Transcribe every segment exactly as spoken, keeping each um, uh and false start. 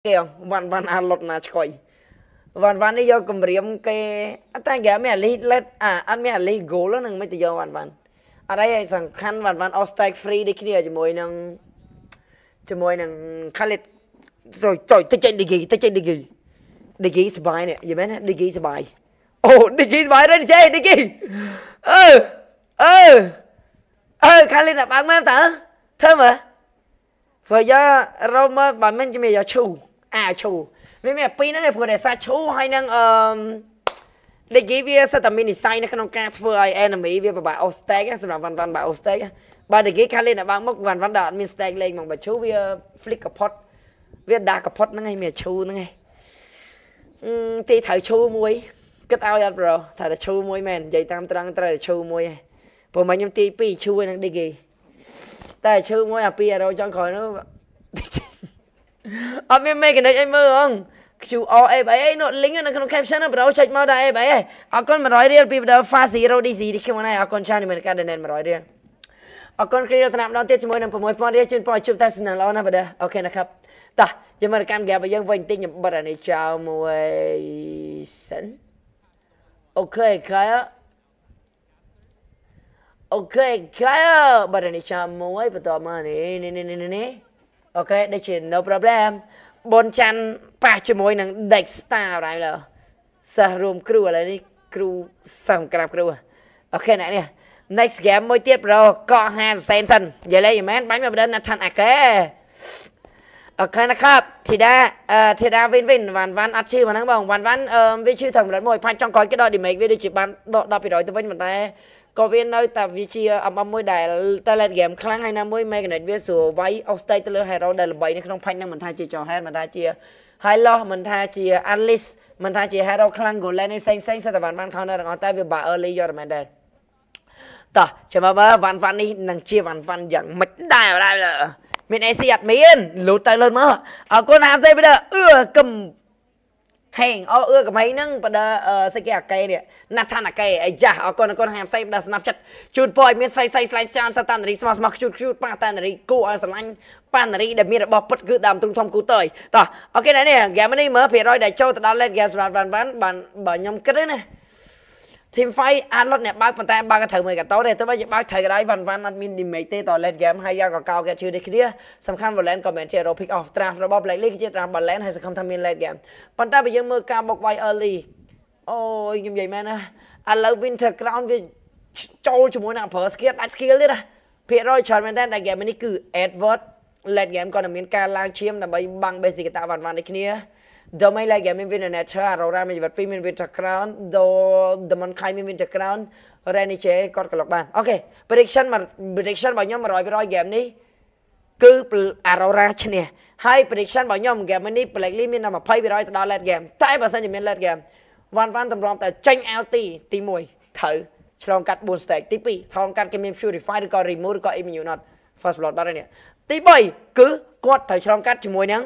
kìa văn văn ăn lột nà coi văn văn đi vô cầm riêng cái ta ghé mẹ li let à ăn mẹ li gỗ đó nâng mấy từ giờ văn văn ở đây rằng khăn văn văn Ostek free đi kia cho môi nâng cho môi nâng khai liệt rồi trời tới trên đi gì tới trên đi gì đi gì sờ bài nè gì mấy đi gì sờ bài ồ đi gì sờ bài đó đi chơi đi gì ơ ơ ơ khai liệt là bạn mấy em ta thơm mà rồi giờ rồi mà bạn mình cho mày giờ chu à chu mấy mẹ pin nó vừa để xa chu hay năng để cái việc sao tầm mini size nó không cắt vừa ai enemy việc bà Ostek á, xong văn văn bà Ostek á, bà để cái khai lên là bạn mốc văn văn đợt mistake lên bằng bà chú việc flick pot việc đa pot nó ngay mẹ chu nó ngay thì thở chu muối cất ao ra rồi thở chu muối men dây tam trăng trời chu muối bộ mà nhom tí pi chu nó đi gì tại chu muối à pi ở đâu cho khỏi nó ở bên mấy cái này em mơ không chú ở ấy ấy nội lính nó không caption nó bảo chạy mau đây ấy ở con mà nói riêng bây giờ pha zero đi gì đi khi mà này ở con chăn mình cái đền mà nói riêng ở con kia tao làm đón tiết cho mỗi năm mỗi pon riêng trên pon chụp tay xin lo na bây giờ ok nèครับta giờ mình can gà bây giờ vinh tin nhập bật này chào mùi sẵn ok cái ok cái bật này chào mùi bắt đầu mà nè nè nè nè nè ok đây chỉ no problem bốn chân ba cho môi năng đạch star này là sa room crew là đi crew sang crab crew ok này nè next game môi tiếp rồi có hai sen sân vậy lấy mấy bánh mà bên là thành à cái ok nèครับthì đa thì đa vin vin văn văn ăn chư mà năng bông văn văn với chư thầm lớn mồi phanh trong coi cái đó thì mấy video chỉ bán đọc đọc bị đói từ bên mình ta có viên nơi tập vị trí âm âm môi đài ta lên game kháng hai năm môi mấy cái này viết sửa váy Australia ta lên hero đây là bảy này không phanh năng mình thay chia cho hết mình thay chia hai lo mình thay chia Alice mình thay chia hero kháng của lên xem xem sẽ tập văn văn không đây là ngón tay về bà early cho mình đây ta chờ mà bơ văn văn đi năng chia văn văn dẫn mịch đài ở đây là mình ấy xịt miên lụt tay lên mà ở con ham dây bây giờ ưa cầm hèn ở ưa cầm hay nâng bây giờ sẽ cái cây này nát than là cây ấy já ở con con ham say bây giờ snap chat chụp boy miên say say slide chan sa tan ri smart smart chụp chụp pa tan ri cô ở slide pan ri để miên bọc bất cứ đam tung thông cú tơi ta ok này nè game này mở phía rồi để cho tao lên game văn văn văn bạn bảo nhom kết đấy nè team fight ăn lót nè bao phần tay ba cái thử mười cả tối đây tôi bây giờ bao thử cái đấy văn văn admin đi mấy tê tỏi lên game hay ra còn cao cái chưa đấy kia sắm khăn vào lên comment share rồi pick off draft rồi bóp lại lấy cái chiếc draft bật lên hay sẽ không tham gia lên game phần tay bây giờ mưa cao bọc bay early ôi như vậy mà nè anh lâu winter crown với trâu cho mỗi nào first skill đại skill đấy nè phía rồi chọn mình tên đại game này cứ advert lên game còn là miền ca lang chiêm là bay bằng basic cái tạo văn văn đấy kia do mấy lại game mình viên này chơi rồi ra mình vật pin mình viên crown do the mon khai mình viên crown rồi này chơi còn cái lọc bàn ok prediction mà prediction bao nhiêu mà rồi rồi game này cứ Aurora chứ nè hai prediction bao nhiêu game này Blackly mình nằm mà play rồi đó lên game tại bà sao mình lên game văn văn tầm rong tại tranh lờ tê tí mùi thử trong cắt bốn stack tí pi trong cắt cái mình purify có remove có immune not first blood đó đây nè tí bảy cứ quật thử trong cắt chỉ mùi nắng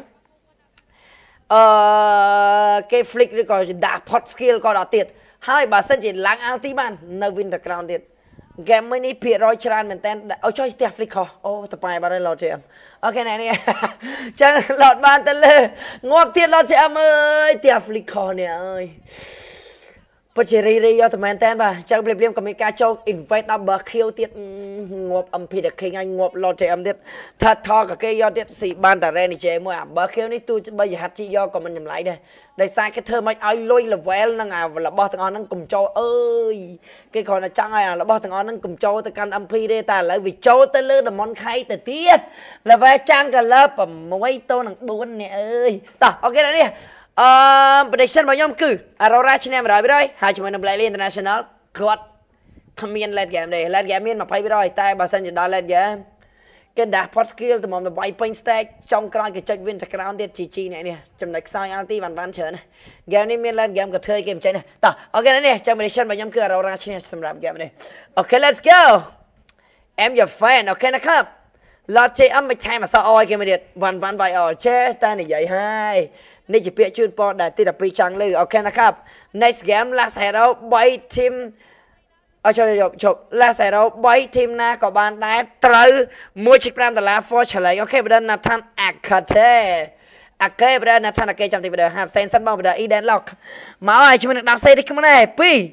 cái flick rồi còn đã pot skill có đó tiệt hai bà sân chỉ lãng ao tí bàn nơi winter crown tiệt game mới ní phía rồi tràn mình tên ôi chơi tiệt flick khó ô tập bài bà đây lọt chị em ok này nè chẳng lọt bàn tên lê ngọt tiệt lọt chị em ơi tiệt flick khó nè ơi bất chỉ ri ri do tụi mình tên bà chẳng biết liêm có mấy ca châu invite number kill tiết ngộp âm phi được khi anh ngộp lo trẻ âm tiết thật thò cả cái do tiết sĩ ban tà re này chế mua ẩm bờ kill này tôi bây giờ hạt chi do còn mình nhầm lại đây đây sai cái thơ mạch ai lôi là vẽ nó ngào là bao thằng on nó cùng châu ơi cái còn là chẳng ai là bao thằng on nó cùng châu tới căn âm phi đây ta lại vì châu tới lơ là món khay từ tiết là vẽ trang cả lớp ẩm mấy tô nặng bốn nè ơi ta ok đó đi Uh, prediction bao nhiêu cứ Aurora trên em rồi biết rồi hai chúng mình Blackly International God comment lên game này lên game miên mà phải biết rồi tay bà sân đó lên game cái đá pot skill từ một là bay point stack trong cái cái check win crown tiết chỉ chi này nè chấm đạch sai anti văn văn chờ này game này miên lên game có chơi game chơi này ta ok đấy nè trong prediction bao nhiêu cứ Aurora trên em xem game này ok let's go em your fan ok nèครับlọt chơi âm mạch thay mà sao oi game này văn văn bài ở chơi ta này vậy haiนี่จะเปียชื่นปอได้ติดปีจังเลยโอเคนะครับ next game ลาใส่เราใบทีมเอาจบจบจบลาใส่เราใบทีมนะกับบานได้ตรึมวยชิปรามแต่ละฟอร์เฉลยโอเคประเด็นนัททันแอคคาเทអាកេបដណាថាអាកេចាំទីបដហាប់សេនសិនបងបដអ៊ីដែនឡុកមកឲ្យជាមួយនឹងដាប់សេនេះខ្លួនឯងពីរ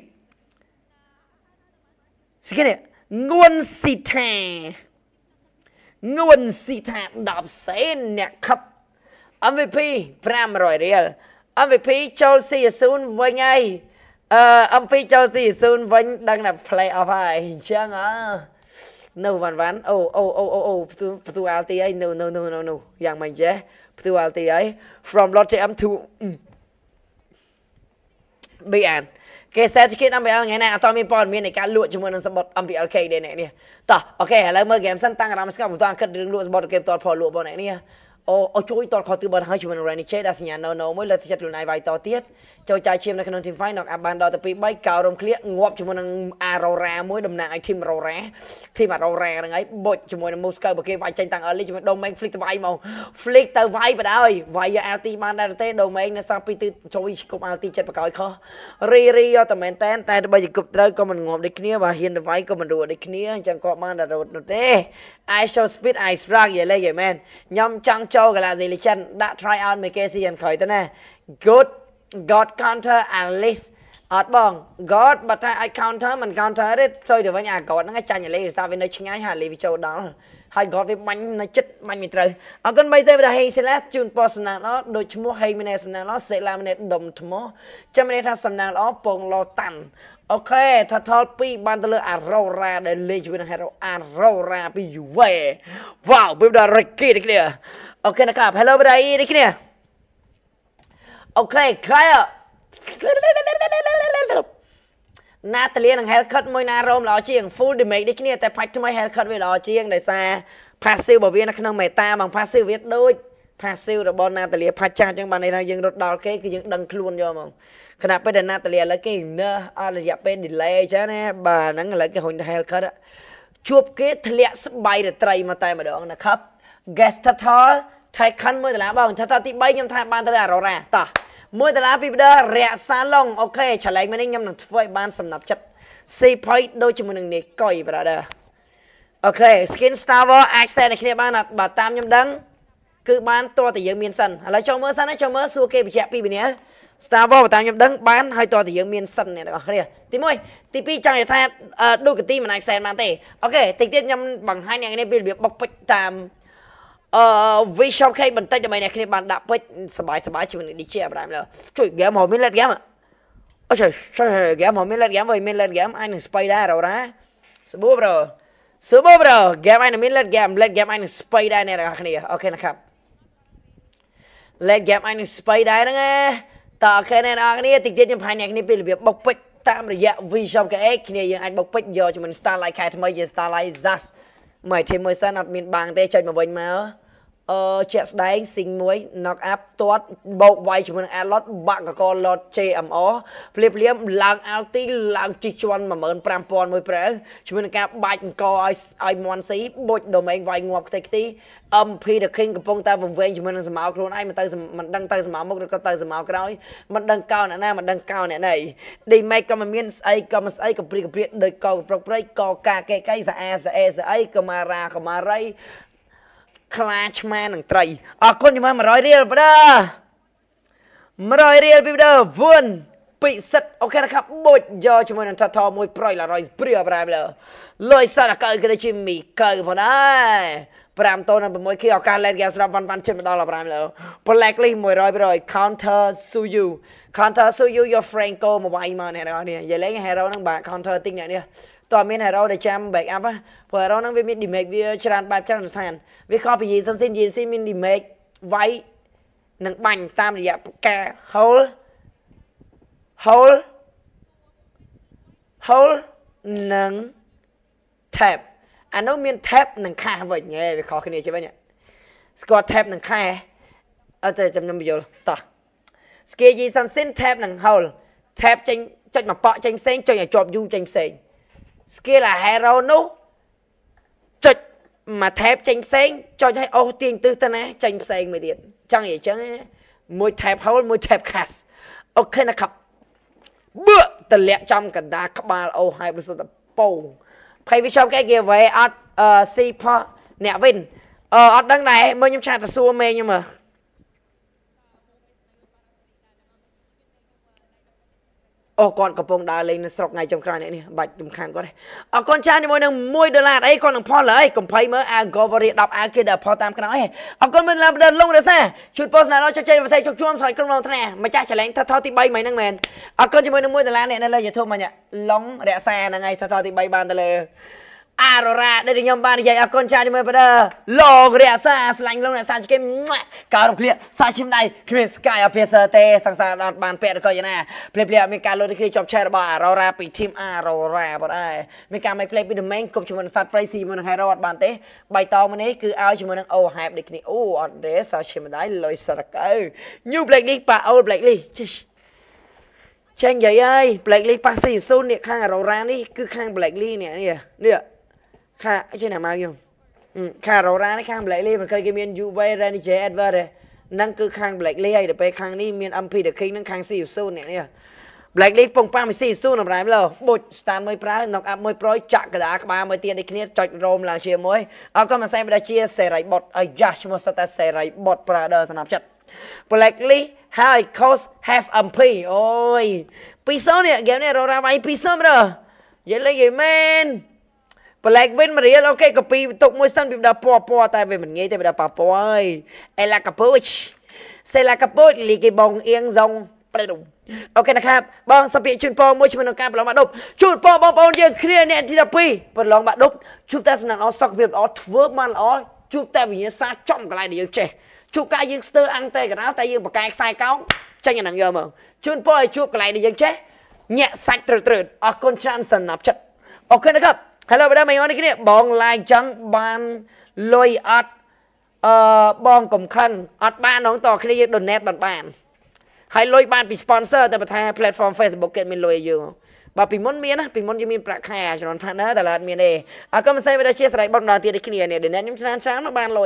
ស្គីនេះងួនស៊ីថាងួនស៊ីថាដាប់សេនអ្នកខឹប em vê pê five hundredរៀល em vê pê ចូលស៊ីស៊ូនវិញហើយអឺ em vê pê ចូលស៊ីស៊ូនវិញដឹងថា play off ហើយអញ្ចឹងអើនៅវ៉ាន់វ៉ាន់អូអូអូអូអូផ្ទុផ្ទុអាល់ទីហើយ no no no no no យ៉ាងមិនចេះផ្ទុអាល់ទីហើយ from lot jm to ប៊ីអានគេសេតគិត em vê lờ ថ្ងៃណាអត់មានព័ត៌មាននៃការលក់ជាមួយនឹងសម្បត្តិ em vê lờ K ដែរអ្នកនេះតោះអូខេឥឡូវមើល game សិនតាំងអារម្មណ៍ស្គាល់មិនទាន់គិតរឿងលក់សម្បត្តិគេបន្តផលលក់បងអ្នកនេះអូអូជួយតតខោទិបហើយជាមួយនឹង Rani Che ដែលសញ្ញា no no មួយលើកទឹកចិត្តខ្លួនឯងវាយតទៀតចូលចាយឈាមនៅក្នុង team fight nok អាបានដល់ទៅtwo threeកោរំឃ្លៀកងាប់ជាមួយនឹង Aurora មួយតំណាងឲ្យ team Aurora team Aurora ហ្នឹងហើយបុចជាមួយនឹង Moscow បើគេវាយចេញតាំង early ជាមួយ Domain Flick ទៅវាយមក Flick ទៅវាយបដ ơi វាយយក L T បានដែរទេ Domain នៅសល់ពីទិសជួយគប់ L T ចិត្តបកឲ្យខុស រីរីយកតែមែនតែនតែបើគប់ត្រូវក៏មិនងាប់ដូចគ្នាបើហ៊ានទៅវាយក៏មិនរួចដូចគ្នាអញ្ចឹងក៏បានតែរត់នោះទេ I show speed I strike យេលេយេមែនខ្ញុំចង់ចូល Galaxy Legend ដាក់ try out មេ K C យ៉ាងក្រោយទៅណា good god counter at least អត់បង god បើតែឲ្យ counter មិន counter ទេជួយទៅវិញអា god ហ្នឹងចាញ់យេលេសារវានៅឆ្ងាយហើយលេវាចូលដល់ហើយ god វាបាញ់នៅចិត្តបាញ់មិនត្រូវអរគុណបីសេបដាហេសេឡាជូនពរសំណាងល្អដូចឈ្មោះហេមីណេសំណាងល្អសេឡាមីណេដុំថ្មចាំមានថាសំណាងល្អពងឡតាន់អូខេថាថលtwoបានទៅលើ Aurora ដែលលេងជាមួយនឹង Hero Aurora ពី U V វ៉ាវពីដល់ Ricky នេះគ្នាអូខេนะครับ Hello បដៃនេះគ្នាអូខេខ្លាយណាតាលៀននឹង haircut មួយណារ៉ូមល្អជាង full damage នេះគ្នាតែផាច់ថ្មី haircut វាល្អជាងដោយសារ passive របស់វានៅក្នុង meta បង passive វាដូច passive របស់ណាតាលៀផាច់ចាស់អញ្ចឹងបានន័យថាយើងរត់ដល់គេគឺយើងដឹងខ្លួនយកហ្មងខណៈពេលដែលណាតាលៀឥឡូវគេនៅអររយៈពេល delay អញ្ចឹងណាបាទហ្នឹងឥឡូវគេហុញ haircut ជួបគេធ្លាក់ស្បៃរត្រីមកតែម្ដងนะครับ guest total ថៃខាន់មួយដុល្លារបងថាតទី3ខ្ញុំថាបានទៅ Aurora តោះមួយដុល្លារពីបដរក្សាឡុងអូខេឆ្លែងមិញនេះខ្ញុំនឹងធ្វើឲ្យបានសំណាប់ចិត្ត C point ដូចជាមួយនឹងនេះកុយ brother អូខេ skin star war access នេះគ្នាបានអត់បើតាមខ្ញុំដឹងគឺបានតើតែយើងមានសិនឥឡូវចូលមើលសិនណាចូលមើលសួរគេបញ្ជាក់ពីនេះ Star war បើតាមខ្ញុំដឹងបានហើយតើតែយើងមានសិនអ្នកទាំងអស់គ្នាទី1ទី2ចង់និយាយថាឌូកាទីមិនអាចសែនបានទេអូខេតិចទៀតខ្ញុំបង្ហាញអ្នកនេះពីរបៀបបុកពេជ្រតាមអឺ Visual K បន្តិចដើម្បីអ្នកគ្នាបានដាក់ពេជ្រសบายសบายជាមួយនឹង D J អប្រាំលើជួយ game មកមាន let game អូជួយជួយ game មកមាន let game វិញមាន let game អាចនឹង spy ដែររ៉ាសបូ bro សបូ bro game អាចនឹងមាន let game let game អាចនឹង spy ដែរអ្នកទាំងអស់គ្នាអូខេนะครับ let game អាចនឹង spy ដែរហ្នឹងឯងតើអូខេអ្នកទាំងអស់គ្នាតិចទៀតខ្ញុំបង្ហាញអ្នកគ្នាពីរបៀបបុកពេជ្រតាមរយៈ Visual K គ្នាយើងអាចបុកពេជ្រយកជាមួយ Starlight ខែថ្មីជា Starlight Zas មក team មួយសិនអត់មានបាំងទេចុចមកវិញមកអឺជាក់ស្ដែង sing មួយ knock up ទាត់បោកវាយជាមួយនឹង Alot បាក់កក lot J M O ភ្លាមភ្លាមឡើង Alt ឡើងជីកជាន់ one five thousand មួយប្រើជាមួយនឹងការបាច់អង្គឲ្យឲ្យមន់ស៊ីបុច domain វាយងាប់ខ្ទេចខ្ទី M P the King កំពុងតែវង្វេងជាមួយនឹងសម្ោខ្លួនឯងមិនទៅមិនដឹងទៅសម្ោមុខឬក៏ទៅសម្ោក្រោយមិនដឹងកោអ្នកណាមិនដឹងកោអ្នកណី Damage ក៏មិនមានស្អីក៏មិនស្អីក៏ព្រីកព្រាកដូចកោប្រុកព្រៃកោកាកេកៃសាអាសាអេសាអីក៏ម៉ារ៉ាក៏ម៉ារៃខ្លាឆ្មានឹងត្រីអរគុណជាមួយone hundredរៀលបដាone hundredរៀលពីបដាវឿនពិសិដ្ឋអូខេนะครับបុចយកជាមួយនឹងថតមួយប្រយone hundredព្រាប្រាំលើលុយសាក់កៅគេជាមីកៅផងដែរfiveតូននិងsixខីឱកាសលេងហ្គេមស្រាប់វ៉ាន់វ៉ាន់ជិតមកដល់ប្រាំលើ Blacklist one hundred%, counter Suyu counter Suyu your Franco មកវាយមកអ្នកនរនេះនិយាយលេង hero ហ្នឹងបាទ counter ទិញអ្នកនេះតើមាន hero ដែលចាំ back up ព្រោះ hero ហ្នឹងវាមាន damage វាច្រើនបែបច្រើនស្ថានវាខុសពី Yi Sun Yi Sun មាន damage វាយនិងបាញ់តាមរយៈការ hold hold hold និង tap អានោះមាន tap និងខាសវិញហេវាខុសគ្នាជាវិញស្គាល់ tap និងខាសអត់ទេចាំខ្ញុំបញ្យល់តោះ skill Yi Sun Sin tap និង hold tap ចេញចុចមកប៉ក់ចេញផ្សេងចុចឲ្យជាប់ U ចេញផ្សេង skill អា hero នោះចុចមក tap ចេញផ្សេងចុចឲ្យអូសទាញទិសទៅណាចេញផ្សេងមួយទៀតចង់និយាយចឹងមួយ tap hold មួយ tap cast អូខេนะครับបឺតម្លាក់ចំកណ្ដាលក្បាលអូហើយប្រសិទ្ធពងភ័យវាចំគេ giveaway អត់អឺ C ផអ្នក win អឺអត់ដឹងដែរមើលខ្ញុំឆាតទៅសួរមេខ្ញុំមើលអូគាត់កំពុងដើរលេងនៅស្រុកថ្ងៃចុងក្រោយនេះនេះបាច់សំខាន់គាត់អរគុណច្រើនជាមួយនឹងមួយដុល្លារអីគាត់នឹងផលហើយកុំភ័យមើលអាហ្គវរីដប់អាគេដល់ផលតាមខ្នងអីអរគុណមួយដុល្លារដល់លងរសាជួយពោស្ណាដល់ចុចចែកប្រទេសជោគជុំស្រ័យក្រុមរងថ្នាក់ម្ចាស់ចលែងថតទី3មិញហ្នឹងមែនអរគុណជាមួយនឹងមួយដុល្លារនេះនៅលើ YouTube មិញឡងរក្សាហ្នឹងហើយថតទី3បានទៅលើអារ៉ូរ៉ាដែលខ្ញុំបាននិយាយអរគុណច្រើនជាមួយបើលោករក្សាស្លាញ់លោករក្សាគេការរំលាយសាឈឹមដៃគ្មាន Sky Officer ទេសង្សារអត់បានពាក់រកយ៉ាងណាភ្លាមភ្លាមមានការលោតគ្នាជាប់ឆែរបស់អារ៉ូរ៉ាពីធីមអារ៉ូរ៉ាបងអើយមានការមិន play ពី domain គប់ជាមួយនឹងសត្វព្រៃស៊ីមួយនឹង Hero អត់បានទេបៃតងមួយនេះគឺឲ្យជាមួយនឹង Oh Hype ដូចគ្នាអូអត់ទេសាឈឹមដៃលុយសរកអើ New Black League ប៉ា Old Black League ចេញនិយាយហើយ Black League ប៉ាស៊ីស៊ូននេះខាងអារ៉ូរ៉ានេះគឺខាង Black League នេះនេះនេះខាចេះណាមកយើងខារ៉ូរ៉ានេះខាង Black League មិនเคยគេមាន Juve Renige Edward ហ្នឹងគឺខាង Black League ហើយដល់ពេលខាងនេះមាន em pê The King ហ្នឹងខាង ซี ศูนย์ នេះនេះ Black League ពងប៉ាំ ซี ศูนย์ អម្រាយលើបុច stand មួយប្រើ knock up មួយប្រយចាក់កដាក្បាលមួយទៀតដូចគ្នាចុចរោមឡើងជាមួយអរគុណមកសែមដល់ជាសេរីបុតអាយ៉ាឈ្មោះសតតែសេរីបុតប្រាដឺសំណាប់ចិត្ត Black League ហើយ coach have em pê អូយពីសូនេះហ្គេមនេះរ៉ូរ៉ាវាយពីសូមើលនិយាយលេងគេមែនBlack Win មករៀលអូខេកពីទុកមួយសិនពីដល់ពណ៌ពណ៌តែវាមិនងាយទេវាដល់ប៉ះពណ៌ហើយអេឡាកាពូចសេឡាកាពូចលីគេបងអៀងសុងអូខេนะครับបងសពាជូនពរមួយជាមួយនឹងការប្រឡងបាក់ឌុបជូនពរបងប្អូនយើងគ្នាអ្នកទី12ប្រឡងបាក់ឌុបជួបតែសំណាងល្អសុខភាពល្អធ្វើបានល្អជួបតែវិញ្ញាសាចំកន្លែងដែលយើងចេះជួបកាយយើងស្ទើរអង្គតែកណ្ដាលតែយើងបកកាយខ្សែកោងចេញអានឹងយកមកជូនពរឲ្យជួបកន្លែងដែលយើងចេះញាក់សាច់ត្រឺតត្រឺតអរគុណច្រើនសំណាប់ចិត្តអូខេนะครับHello បងប្អូននេះគ្នាបងឡាយចឹងបានលុយអត់អឺបងកំខឹងអត់បានហ្នឹងតគ្នាយើង donate បានបានហើយលុយបានពី sponsor តែបើថា platform Facebook គេមានលុយឲ្យយើងបើពីមុនមានណាពីមុនយើងមានប្រាក់ខែចំណន partner តែឡើយមានទេអរគុណមិនស្អីបើជាស្រ័យបងដល់ទៀតគ្នានេះ donate ខ្ញុំច្រើនច្រើនមកបានលុយ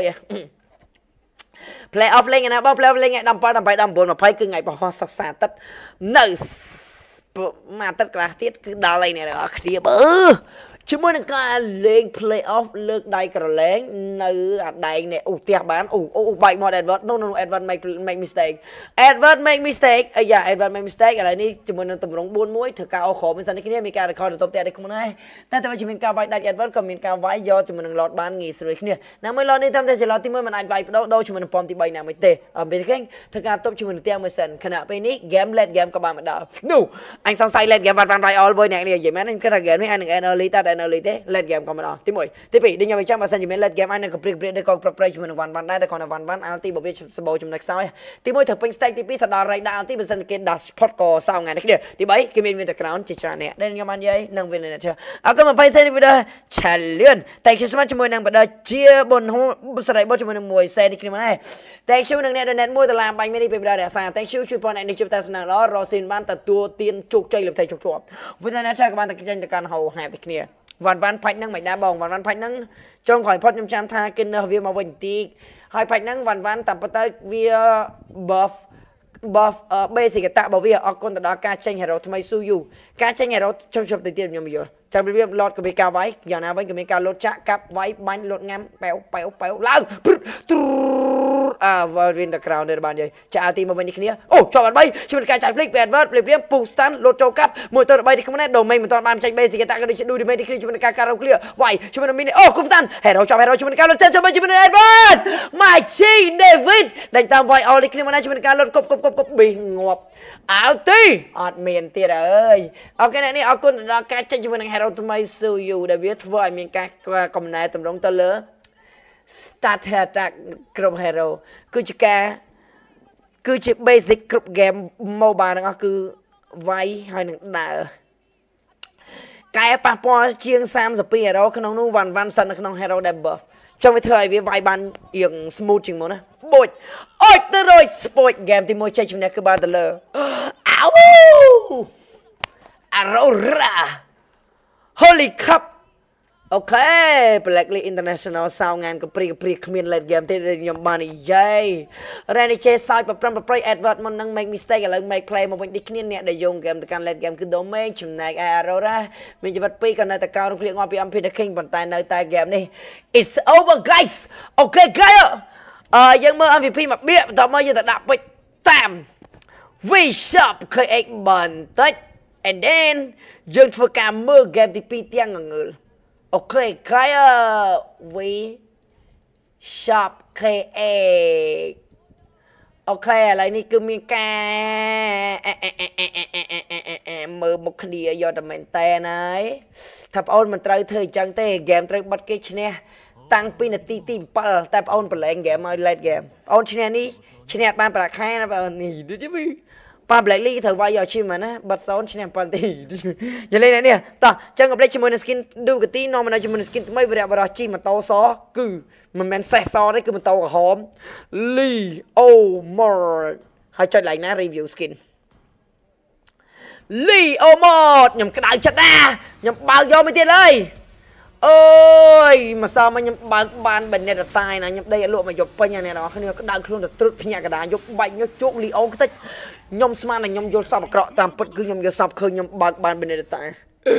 play off លេងណាបង play off លេងថ្ងៃ17 18 19 20គឺថ្ងៃបោះសិក្សាទឹកនៅមួយអាទិត្យកន្លះទៀតគឺដល់ហើយអ្នកនរគ្នាបើជាមួយនឹងការលេង play off លើកដៃក្រឡែងនៅអាដែងនេះអូផ្ទះបានអូអូបែកមក Edward no no Edward make make mistake Edward make mistake អាយ៉ា Edward make mistake ឥឡូវនេះជាមួយនឹងតម្រងbốnមួយធ្វើការអូខមិនសិននេះគ្នាមានការ record ទៅផ្ទះនេះខ្លួនឯងតែតែជាមានការវាយដាច់ Edward ក៏មានការវាយយកជាមួយនឹង Lord បានងាយស្រួលគ្នាណាមួយ Lord នេះតាមតែជា Lord ទីមួយមិនអាចវាយបដូរដូរជាមួយនឹងពំទី3ណាមួយទេអមពេលគេធ្វើការទប់ជាមួយនឹងផ្ទះមួយសិនខណៈពេលនេះ game late game ក៏បានមកដល់នោះអញសង្ស័យ late game វ៉ាន់វ៉ាន់ all មួយអ្នកនេះនិយាយមែនខ្ញុំគិតថា game នេះអញនឹង early តែ early ទេ late game ក៏មកដល់ទីមួយទីពីរដូចខ្ញុំចាំបើសិនជាមាន late game អញនឹងកំព្រាកព្រាកដូចក៏ប្រប្រែជាមួយនឹងវ៉ាន់វ៉ាន់ដែរតែគាត់នៅវ៉ាន់វ៉ាន់អាល់ទីបើវាសបោចំណុចខ្សោយទីមួយត្រូវពេញ stake ទីពីរទៅដល់ raid អាល់ទីបើសិនគេដាក់ support ក៏សោថ្ងៃនេះគ្នាទីបីគេមាន winter crown ជាច្រើនអ្នកដែលខ្ញុំបាននិយាយនឹង winner អរគុណ20សេនវីដេអូ challenge តែខ្ញុំស្មានជាមួយនឹងបដជាបុនសរីបុជាមួយនឹងមួយសេននេះគ្នាមកដែរតែខ្ញុំនឹងអ្នក donate មួយដុល្លារបាញ់មាននេះពេលបដរក្សាតែខ្ញុំជួយបងអ្នកនេះជួបតែសំណាងល្អរ៉ូស៊ីនបានទទួលទានជោគជ័យលើផ្ទៃជោគជាប់វិធានការក៏បានតែចេញទៅកាន់ហៅហែបទៅគ្នាវ៉ាន់វ៉ាន់ផាច់ហ្នឹងមិនដែរបងវ៉ាន់វ៉ាន់ផាច់ហ្នឹងចុងក្រោយផុតខ្ញុំចាំថាគេនៅវាមកវិញបន្តិចហើយផាច់ហ្នឹងវ៉ាន់វ៉ាន់តែប៉ុន្តែវា buff buff basic តារបស់វាអរគុណទៅដល់ការចេញ hero ថ្មី Suyu ការចេញ hero ជុំជុំទៅទៀតខ្ញុំយល់ចាំវា load ក៏មានការវាយយ៉ាងណាវិញក៏មានការ load ចាក់កាប់វាយបាញ់ load ញ៉ាំប៉ែវប៉ែវប៉ែវឡើងអា Winter Crown នេះបាននិយាយចាល់ទីមកវិញនេះគ្នាអូជាប់អត់បីជួយការចាយ flick ពី advert ព្រាមពុះ stand លោតចូលកាប់មួយទៅបីនេះខ្ញុំនេះ domain មិនទាន់បានចេញ basic តាក៏ដូចជា do domain នេះគ្នាជួយនឹងការការរក clear វាយជួយនឹង mini អូ គូ stand hero ចាប់ hero ជួយនឹងការលោតចេញជួយនឹង advert my G David ដេញតាមវាយ all នេះគ្នាមកណាជួយនឹងការលោតគប់គប់គប់គប់ប៊ីងាប់អាល់ទីអត់មានទៀតអើយអូខេអ្នកនេះអរគុណដល់ការចេញជាមួយនឹង hero ថ្មី Suyu ដែលវាធ្វើឲ្យមានការកំណែតម្រង់ទៅលើstarter attack គ្រប់ hero គឺជាការគឺជា basic គ្រប់ game mobile ទាំងអស់គឺវាយហើយនឹងដើរកែប៉ះពាល់ជាងសាមសិបពីរ hero ក្នុងនោះវ៉ាន់វ៉ាន់សិននៅក្នុង hero ដែល buff ចង់វាធ្វើឲ្យវាវាយបានរៀង smooth ជាងមុនណាបុចអុចទៅរយ sport game ទីមួយចេញជំនះគឺបានទៅលើអោអារ៉ូរ៉ា Holy Cup អូខេ Black League International សោងានកព្រីកព្រីគ្មាន late game ទេខ្ញុំបាននិយាយ Renige សោចប្រព្រឹត្តប្រព្រៃ Edward មុននឹង make mistake ឥឡូវ make play មកវិញនេះគ្នាអ្នកដែលយក game ទៅកាន់ late game គឺ domain ចំណែក Aurora មានជីវិតពីរក៏នៅតែកោររំលាយងាប់ពី em pê The King ប៉ុន្តែនៅតែ game នេះ it's over guys អូខេ guys អឺយើងមើល em vê pê មកបៀកបន្ទាប់មកយើងទៅដាក់ពេជ្រតាម V Shop ខេ เอ็กซ์ បន្តិច and then យើងធ្វើការមើល game ទីពីរទាំងងងើលអូខេ Kaya we shop K A អូខេឥឡូវនេះគឺមានការមើលមុខគ្នាយកតែមែនតើហើយថាបងអូនមិនត្រូវធ្វើអញ្ចឹងទេ game ត្រូវបិទគេឈ្នះតាំងពីនាទីទី7តែបងអូនប្រឡែង game ឲ្យ late game បងអូនឈ្នះនេះឈ្នះបានប្រាក់ខែណាបងអូននេះដូចជិះប៉ា Black League ត្រូវវាយយក achievement ណាបាត់សូនឈ្នះ7នាទីយល់លេងនេះតោះចឹង update ជាមួយនឹង skin Ducati នាំមកជាមួយនឹង skin ថ្មីវរៈបរោះជីម៉ូតូសគឺមិនមែនសេះសទេគឺម៉ូតូក្រហម Leo Mod ហើយចុច like ណា review skin Leo Mod ខ្ញុំក្តៅចិត្តណាខ្ញុំបើកយកមកទៀតហើយអូយមកសោមកខ្ញុំបើកបានបែណេតតាយណាខ្ញុំដេកលក់មកយកពេញអ្នកនរគ្នាក្តៅខ្លួនទៅទ្រុតភ្ញាក់កដាយកបាច់ញជោគលីអូខ្ទេចខ្ញុំស្មានតែខ្ញុំយល់សពអាក្រក់តាមពិតគឺខ្ញុំយល់សពឃើញខ្ញុំបើកបានបែណេតតាយ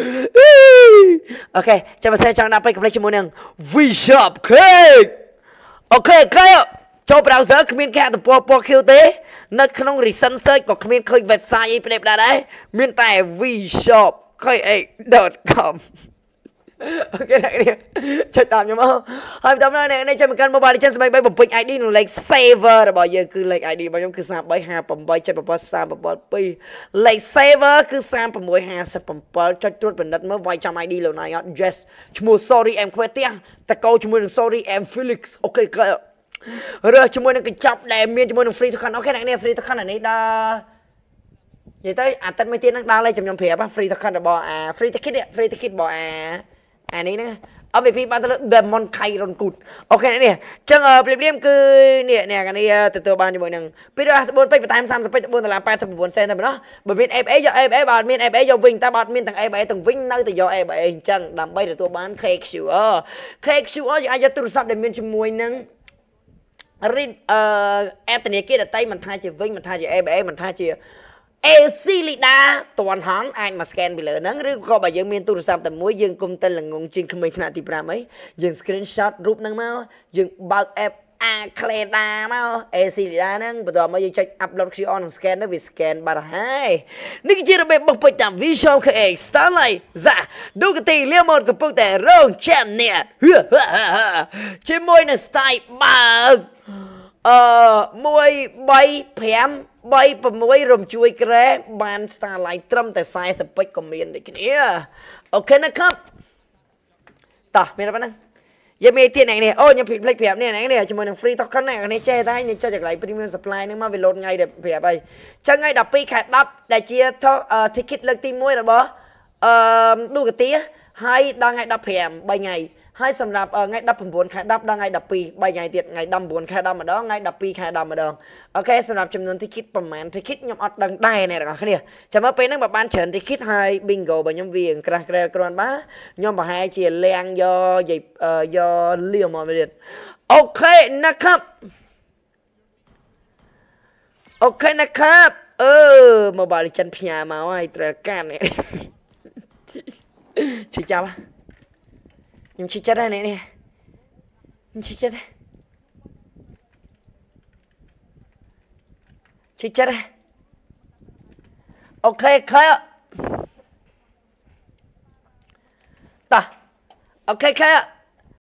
អូខេចាំបើសិនចង់ដាក់ពេកកំភ្លេចជាមួយនឹង V Shop Cake អូខេខេចូល browser គ្មានគេហទំព័រពណ៌ខៀវទេនៅក្នុង recent search ក៏គ្មានឃើញ website អីផ្លេបដែរមានតែ v shop cake dot com អូខេអ្នកនេះចុចតាមខ្ញុំមកហើយបន្តមកអ្នកនេះចាំមកកាន់ Mobile Legends ស្បែកបីបំពេញ ไอ ឌី នៅលេខ saver របស់យើងគឺលេខ ไอ ឌី របស់ខ្ញុំគឺសាមបីហាប្រាំបី jet bảyសាមbảyពីរលេខ saver គឺសាម៦ហាសិបbảyចុចត្រួតពិនិត្យមើលវាយចាំ ไอ ឌី លោកណាយអត់ yes ឈ្មោះ sorry em ខ្វះទៀងតកោជាមួយនឹង sorry em Felix អូខេក្ររើសជាមួយនឹងកញ្ចប់ដែលមានជាមួយនឹង free token អូខេអ្នកនេះ free token អានេះដល់និយាយទៅអាទិត្យមួយទៀតនឹងដល់ហើយខ្ញុំប្រាប់ free token របស់អា free ticket free ticket របស់អាអានេះណា អ vê พี បានទៅលើ Demon Chiron Good អូខេនេះអញ្ចឹងព្រាបលៀមគឺនេះអ្នកកានេះទទួលបានជាមួយនឹងពីរសbốnពេជ្របន្ថែមសាមសិបពេជ្របួនដុល្លារแปดสิบ九សេនតែប៉ុណ្ណោះបើមាន เอฟ เอ យក เอฟ เอ បើអត់មាន เอฟ เอ យកវិញតែបើអត់មានទាំង เอฟ เอ ទាំងវិញនៅតែយក เอฟ เอ អញ្ចឹងដើម្បីទទួលបាន K Q R K Q R យើងអាចយកទូរស័ព្ទដែលមានជាមួយនឹងរីនអឺអេបធនាគារដតីមិនថាជាវិញមិនថាជា เอฟ เอ មិនថាជា เอ ซี លីដាតួនហនអាចមក scan ពីលើហ្នឹងឬក៏បើយើងមានទូរស័ព្ទតែមួយយើងគុំតែល្ងងជាងក្មេងថ្នាក់ទី5អីយើង screenshot រូបហ្នឹងមកយើងបើក app អាក្លេដាមក เอ ซี លីដាហ្នឹងបន្ទាប់មកយើងចុច upload ក្យូ អារ នឹង scan ទៅវា scan បាត់ហើយនេះគឺជារបៀបបុកពេជ្រតាម Visual K X Starlight ហ្សាដូកាទីលៀមមកកំពុងតែរងចាំអ្នកជាមួយនឹង style បើកអឺមួយបីប្រាំបីប្រាំមួយរំជួយក្រែបាន Starlight ត្រឹមតែ四十ពេជ្រក៏មានដូចគ្នាអូខេนะครับតោះមានប៉ុណ្ណឹងយើងមានទៀតអ្នកនេះអូខ្ញុំភ្លេចប្រាប់នេះអ្នកនេះជាមួយនឹង free token អ្នកនេះចេះតែខ្ញុំចុចកន្លែង premium supply ហ្នឹងមកវា load ថ្ងៃដែលប្រាប់អីចឹងថ្ងៃដប់ពីរខែដប់ដែលជា ticket លើកទីមួយរបស់អឺឌូកាទីហើយដល់ថ្ងៃដប់ប្រាំបីថ្ងៃហើយសម្រាប់ថ្ងៃដប់ប្រាំខែដប់ដល់ថ្ងៃដប់ពីរបីថ្ងៃទៀតថ្ងៃដប់ប្រាំខែដប់ម្ដងថ្ងៃដប់ពីរខែដប់ម្ដងអូខេសម្រាប់ចំនួន ticket ប្រហែល ticket ខ្ញុំអត់ដឹងដែរអ្នកទាំងអស់គ្នាចាំមើលពេលហ្នឹងបើបានច្រើន ticket ហើយ bingo របស់ខ្ញុំវាក្រាស់ក្រែលគ្រាន់បាទខ្ញុំប្រហែលជាលៀងយកយកលៀមមកទៀតអូខេนะครับអូខេนะครับអឺ Mobile Legends ផ្ញើមកហើយត្រូវការនេះជិះចាប់ខ្ញុំជិះចិត្តហ្នឹងនេះខ្ញុំជិះចិត្តជិះចិត្តអូខេខែតោះអូខេខែ